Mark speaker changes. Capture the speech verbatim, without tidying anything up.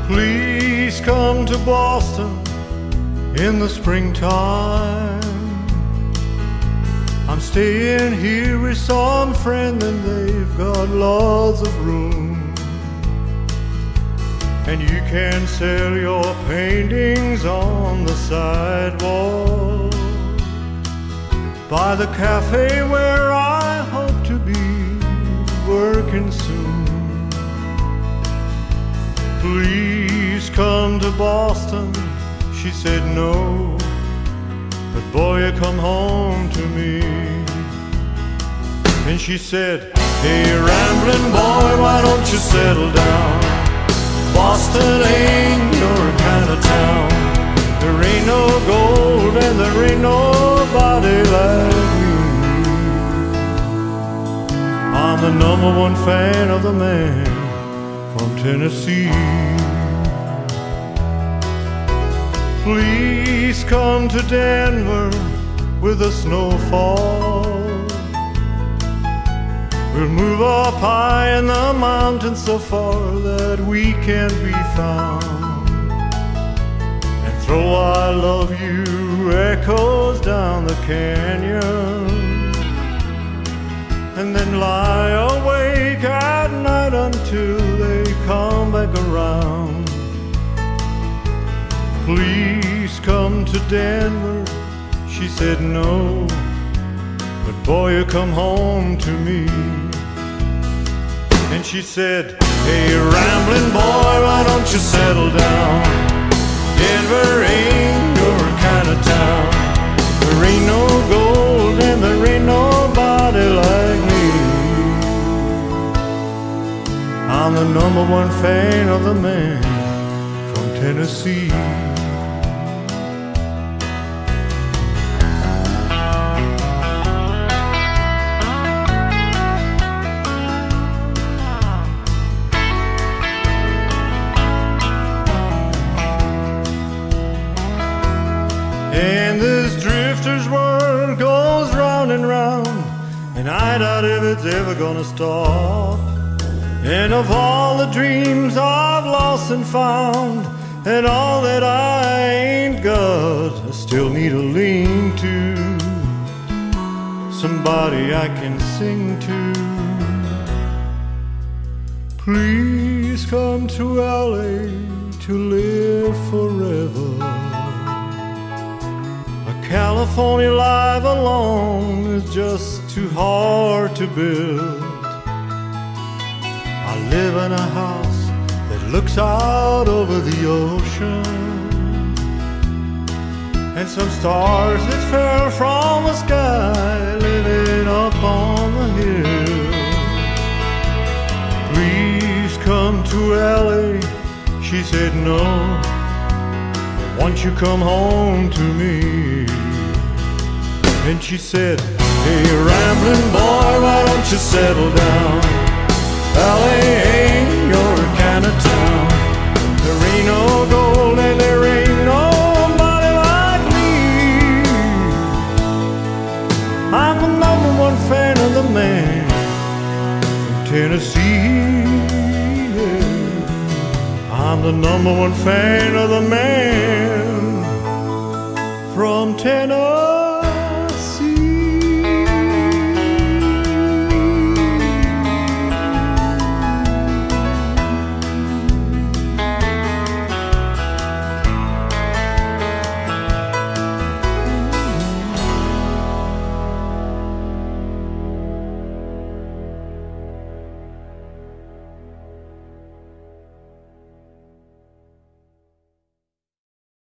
Speaker 1: Please come to Boston in the springtime. I'm staying here with some friend and they've got lots of room. And you can sell your paintings on the sidewalk by the cafe where I hope to be working soon. Please come to Boston, she said no, but boy, you come home to me. And she said, hey, rambling boy, why don't you settle down? Boston ain't your kind of town. There ain't no gold and there ain't nobody like me. I'm the number one fan of the man from Tennessee. Please come to Denver with a snowfall. We'll move up high in the mountains so far that we can't be found, and throw I love you echoes down the canyon, and then lie awake at night until they come back around. Please come to Denver, she said no, but boy, you come home to me. And she said, hey, rambling boy, why don't you settle down? Denver ain't your kind of town. There ain't no gold and there ain't nobody like me. I'm the number one fan of the man from Tennessee. And this drifter's world goes round and round, and I doubt if it's ever gonna stop. And of all the dreams I've lost and found, and all that I ain't got, I still need a lean to, somebody I can sing to. Please come to L A to live forever. California life alone is just too hard to build. I live in a house that looks out over the ocean, and some stars that fell from the sky living up on the hill. Please come to L A, she said no, won't you come home to me? And she said, hey, rambling boy, why don't you settle down? L A ain't your kind of town. There ain't no gold and there ain't nobody like me. I'm the number one fan of the man from Tennessee. I'm the number one fan of the man from Tennessee.